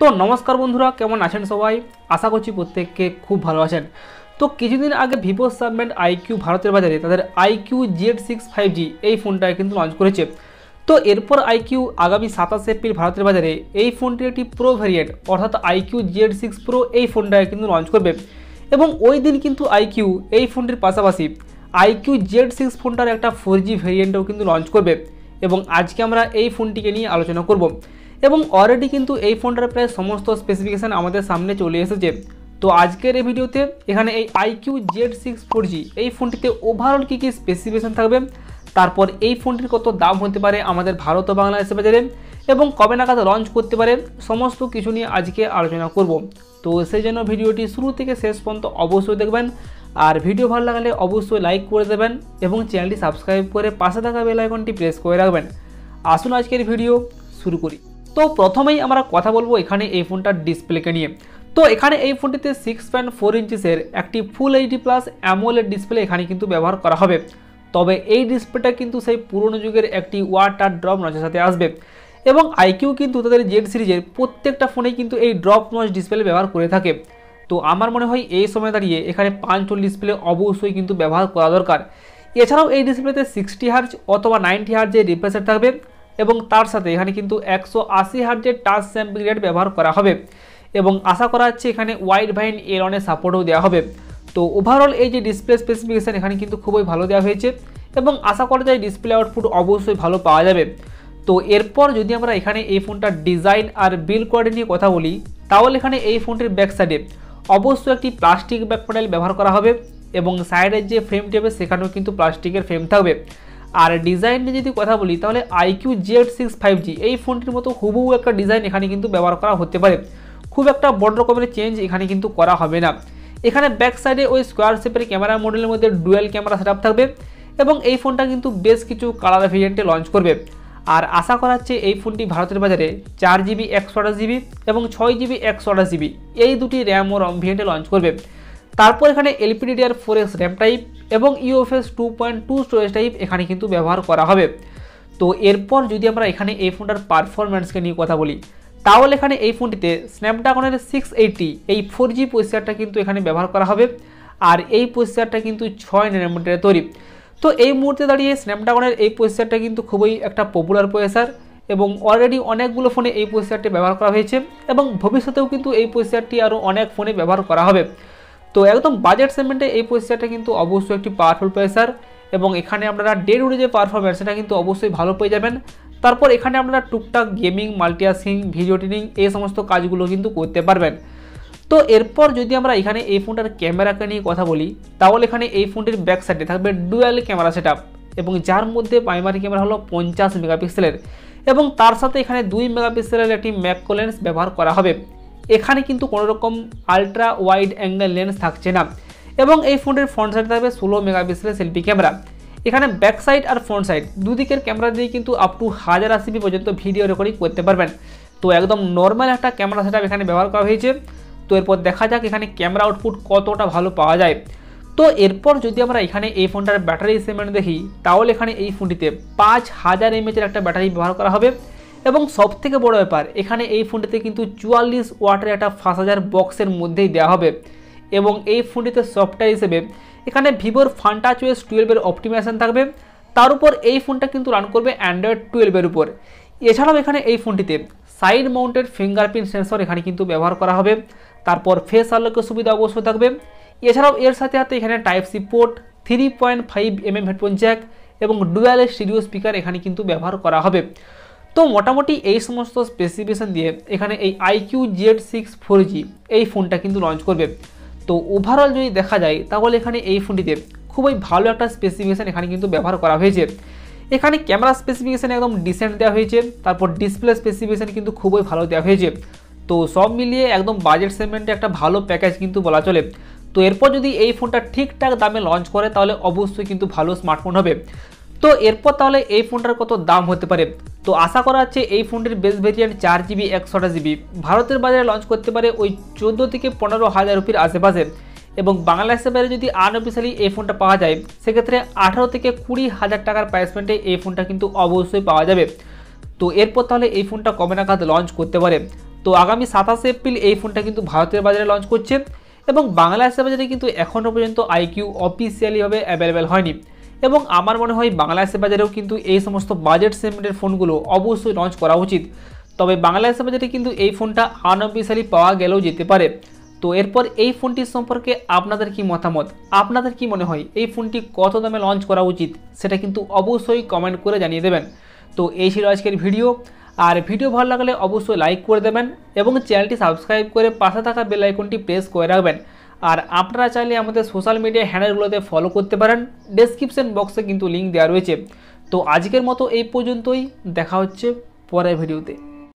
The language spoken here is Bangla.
তো নমস্কার বন্ধুরা, কেমন আছেন সবাই? আশা করছি প্রত্যেককে খুব ভালো আছেন। তো কিছুদিন আগে ভিভো সেগমেন্ট আইকিউ ভারতের বাজারে তাদের আইকিউ Z6 5G এই ফোনটা কিন্তু লঞ্চ করেছে। তো এরপর আইকিউ আগামী 27 এপ্রিল ভারতের বাজারে এই ফোনটির একটি প্রো ভ্যারিয়েন্ট অর্থাৎ আইকিউ Z6 প্রো এই ফোনটা কিন্তু লঞ্চ করবে এবং ওই দিন কিন্তু আইকিউ এই ফোনটির পাশাপাশি আইকিউ Z6 ফোনটার একটা 4G ভ্যারিয়েন্টও কিন্তু লঞ্চ করবে এবং আজকে আমরা এই ফোনটিকে নিয়ে আলোচনা করব এবং অলরেডি কিন্তু এই ফোনটার প্রায় সমস্ত স্পেসিফিকেশান আমাদের সামনে চলে এসেছে। তো আজকের এই ভিডিওতে এখানে এই আইকিউ Z6 4G এই ফোনটিতে ওভারঅল কী কী স্পেসিফিকেশান থাকবে, তারপর এই ফোনটির কত দাম হতে পারে আমাদের ভারত ও বাংলাদেশের বাজারে এবং কবে নাগাদ লঞ্চ করতে পারে, সমস্ত কিছু নিয়ে আজকে আলোচনা করব। তো সেই জন্য ভিডিওটি শুরু থেকে শেষ পর্যন্ত অবশ্যই দেখবেন, আর ভিডিও ভালো লাগলে অবশ্যই লাইক করে দেবেন এবং চ্যানেলটি সাবস্ক্রাইব করে পাশে থাকা বেল আইকনটি প্রেস করে রাখবেন। আসুন আজকের ভিডিও শুরু করি। তো প্রথমেই আমরা কথা বলবো এখানে এই ফোনটার ডিসপ্লেকে নিয়ে। তো এখানে এই ফোনটিতে 6.4 ইঞ্চিসের একটি full HD plus AMOLED display এখানে কিন্তু ব্যবহার করা হবে। তবে এই ডিসপ্লেটা কিন্তু সেই পুরনো যুগের একটি ওয়াটার ড্রপ নচের সাথে আসবে এবং আইকিউ কিন্তু তাদের জেড সিরিজের প্রত্যেকটা ফোনেই কিন্তু এই ড্রপ নচ ডিসপ্লে ব্যবহার করে থাকে। তো আমার মনে হয় এই সময় দাঁড়িয়ে এখানে 5 ডিসপ্লে অবশ্যই কিন্তু ব্যবহার করা দরকার। এছাড়াও এই ডিসপ্লেতে 60 হার্জ অথবা 90 হার্জের রিফ্রেশ রেট থাকবে এবং তার সাথে এখানে কিন্তু 180 হার্জের টাচ স্যাম্পলিং রেট ব্যবহার করা হবে এবং আশা করা হচ্ছে এখানে ওয়াইড ভাইন এলনের সাপোর্টও দেওয়া হবে। তো ওভারঅল এই যে ডিসপ্লে স্পেসিফিকেশান এখানে কিন্তু খুবই ভালো দেওয়া হয়েছে এবং আশা করা যায় ডিসপ্লে আউটপুট অবশ্যই ভালো পাওয়া যাবে। তো এরপর যদি আমরা এখানে এই ফোনটার ডিজাইন আর বিল্ড কোয়ালিটি নিয়ে কথা বলি, তাহলে এখানে এই ফোনটির ব্যাক সাইডে অবশ্যই একটি প্লাস্টিক ব্যাক প্যানেল ব্যবহার করা হবে এবং সাইডের যে ফ্রেমটি হবে সেখানেও কিন্তু প্লাস্টিকের ফ্রেম থাকবে। আর ডিজাইন নিয়ে যদি কথা বলি তাহলে আইকিউ Z6 5G এই ফোনটির মতো হুবহু একটা ডিজাইন এখানে কিন্তু ব্যবহার করা হতে পারে, খুব একটা বড় রকমের চেঞ্জ এখানে কিন্তু করা হবে না। এখানে ব্যাক সাইডে ওই স্কোয়ার শেপের ক্যামেরা মডেলের মধ্যে ডুয়েল ক্যামেরা সেটআপ থাকবে এবং এই ফোনটা কিন্তু বেশ কিছু কালার ভেরিয়েন্টে লঞ্চ করবে। আর আশা করা হচ্ছে এই ফোনটি ভারতের বাজারে 4GB 128GB এবং 6GB 128GB এই দুটি র্যাম ও রম ভেরিয়েন্টে লঞ্চ করবে। তারপর এখানে LPDDR4X র্যাম টাইপ এবং UFS 2.2 স্টোরেজ টাইপ এখানে কিন্তু ব্যবহার করা হবে। তো এরপর যদি আমরা এখানে এই ফোনটার পারফরম্যান্সকে নিয়ে কথা বলি, তাহলে এখানে এই ফোনটিতে স্ন্যাপড্রাগনের 680 এই 4G প্রসেসরটা কিন্তু এখানে ব্যবহার করা হবে আর এই প্রসেসরটা কিন্তু 6 ন্যানোমিটারের তৈরি। তো এই মুহূর্তে দাঁড়িয়ে স্ন্যাপড্রাগনের এই প্রসেসরটা কিন্তু খুবই একটা পপুলার প্রসেসর এবং অলরেডি অনেকগুলো ফোনে এই প্রসেসরটি ব্যবহার করা হয়েছে এবং ভবিষ্যতেও কিন্তু এই প্রসেসরটি আরও অনেক ফোনে ব্যবহার করা হবে। তো একদম বাজেট সেগমেন্টে এই প্রসেসরটা কিন্তু অবশ্যই একটি পাওয়ারফুল প্রসেসর এবং এখানে আপনারা ডে টু ডে যে পারফরম্যান্স সেটা কিন্তু অবশ্যই ভালো পেয়ে যাবেন। তারপর এখানে আপনারা টুকটাক গেমিং, মাল্টিটাস্কিং, ভিডিও এডিটিং এই সমস্ত কাজগুলো কিন্তু করতে পারবেন। তো এরপর যদি আমরা এখানে এই ফোনটার ক্যামেরাকে নিয়ে কথা বলি, তাহলে এখানে এই ফোনটির ব্যাক সাইডে থাকবে ডুয়াল ক্যামেরা সেটআপ এবং যার মধ্যে প্রাইমারি ক্যামেরা হলো 50 মেগাপিক্সেলের এবং তার সাথে এখানে 2 মেগাপিক্সেলের একটি ম্যাক্রো লেন্স ব্যবহার করা হবে। এখানে কিন্তু কোনো রকম আলট্রা ওয়াইড অ্যাঙ্গেল লেন্স থাকছে না এবং এই ফোনটির ফ্রন্ট সাইডে থাকবে 16 মেগাপিক্সেলের সেলফি ক্যামেরা। এখানে ব্যাক সাইড আর ফ্রন্ট সাইড দুদিকের ক্যামেরা দিয়ে কিন্তু আপ টু 1080p পর্যন্ত ভিডিও রেকর্ডিং করতে পারবেন। তো একদম নর্মাল একটা ক্যামেরা সেটআপ এখানে ব্যবহার করা হয়েছে। তো এরপর দেখা যাক এখানে ক্যামেরা আউটপুট কতটা ভালো পাওয়া যায়। তো এরপর যদি আমরা এখানে এই ফোনটার ব্যাটারি সেগমেন্ট দেখি, তাহলে এখানে এই ফোনটিতে 5000 mAh একটা ব্যাটারি ব্যবহার করা হবে এবং সবথেকে বড় ব্যাপার এখানে এই ফোনটিতে কিন্তু 44 ওয়াটের একটা ফাস্ট চার্জার বক্সের মধ্যেই দেওয়া হবে এবং এই ফোনটিতে সফটওয়্যার হিসেবে এখানে ভিভোর FunTouchOS 12 এর অপটিমাইজেশন থাকবে। তার উপর এই ফোনটা কিন্তু রান করবে অ্যান্ড্রয়েড 12 এর উপর। এছাড়াও এখানে এই ফোনটিতে সাইড মাউন্টেড ফিঙ্গারপ্রিন্ট সেন্সর এখানে কিন্তু ব্যবহার করা হবে। তারপর ফেস আনলকের সুবিধা অবশ্যই থাকবে। এছাড়াও এর সাথে সাথে এখানে Type-C port, 3.5mm headphone jack এবং ডুয়াল স্টিরিও স্পিকার এখানে কিন্তু ব্যবহার করা হবে। তো মোটামুটি এই সমস্ত স্পেসিফিকেশান দিয়ে এখানে এই আইকিউ Z6 4G এই ফোনটা কিন্তু লঞ্চ করবে। তো ওভারঅল যদি দেখা যায় তাহলে এখানে এই ফোনটিতে খুবই ভালো একটা স্পেসিফিকেশান এখানে কিন্তু ব্যবহার করা হয়েছে। এখানে ক্যামেরা স্পেসিফিকেশান একদম ডিসেন্ট দেওয়া হয়েছে, তারপর ডিসপ্লে স্পেসিফিকেশান কিন্তু খুবই ভালো দেওয়া হয়েছে। তো সব মিলিয়ে একদম বাজেট সেগমেন্টে একটা ভালো প্যাকেজ কিন্তু বলা চলে। তো এরপর যদি এই ফোনটা ঠিকঠাক দামে লঞ্চ করে তাহলে অবশ্যই কিন্তু ভালো স্মার্টফোন হবে। তো এরপর তাহলে এই ফোনটার কত দাম হতে পারে? তো আশা করা হচ্ছে এই ফোনটির বেস ভেরিয়েন্ট 4GB 128GB ভারতের বাজারে লঞ্চ করতে পারে ওই 14 থেকে 15,000 রুপির আশেপাশে এবং বাংলাদেশের বাইরে যদি আনঅফিসিয়ালি এই ফোনটা পাওয়া যায় সেক্ষেত্রে 18 থেকে 20,000 টাকার প্রাইস পয়েন্টে এই ফোনটা কিন্তু অবশ্যই পাওয়া যাবে। তো এরপর তাহলে এই ফোনটা কবে নাগাদ লঞ্চ করতে পারে? তো আগামী 27 এপ্রিল এই ফোনটা কিন্তু ভারতের বাজারে লঞ্চ করছে এবং বাংলাদেশের বাজারে কিন্তু এখনও পর্যন্ত আইকিউ অফিসিয়ালিভাবে অ্যাভেলেবেল হয়নি এবং আমার মনে হয় বাংলাদেশের বাজারেও কিন্তু এই সমস্ত বাজেট সেগমেন্টের ফোনগুলো অবশ্যই লঞ্চ করা উচিত। তবে বাংলাদেশের বাজারে কিন্তু এই ফোনটা আনঅফিসিয়ালি পাওয়া গেলেও যেতে পারে। তো এরপর এই ফোনটির সম্পর্কে আপনাদের কি মতামত, আপনাদের কি মনে হয় এই ফোনটি কত দামে লঞ্চ করা উচিত, সেটা কিন্তু অবশ্যই কমেন্ট করে জানিয়ে দেবেন। তো এই ছিল আজকের ভিডিও, আর ভিডিও ভালো লাগলে অবশ্যই লাইক করে দেবেন এবং চ্যানেলটি সাবস্ক্রাইব করে পাশে থাকা বেল আইকনটি প্রেস করে রাখবেন। আর আপনারা চাইলে আমাদের সোশ্যাল মিডিয়া হ্যান্ডেলগুলোতে ফলো করতে পারেন, ডেসক্রিপশন বক্সে কিন্তু লিঙ্ক দেওয়া রয়েছে। তো আজকের মতো এই পর্যন্তই, দেখা হচ্ছে পরের ভিডিওতে।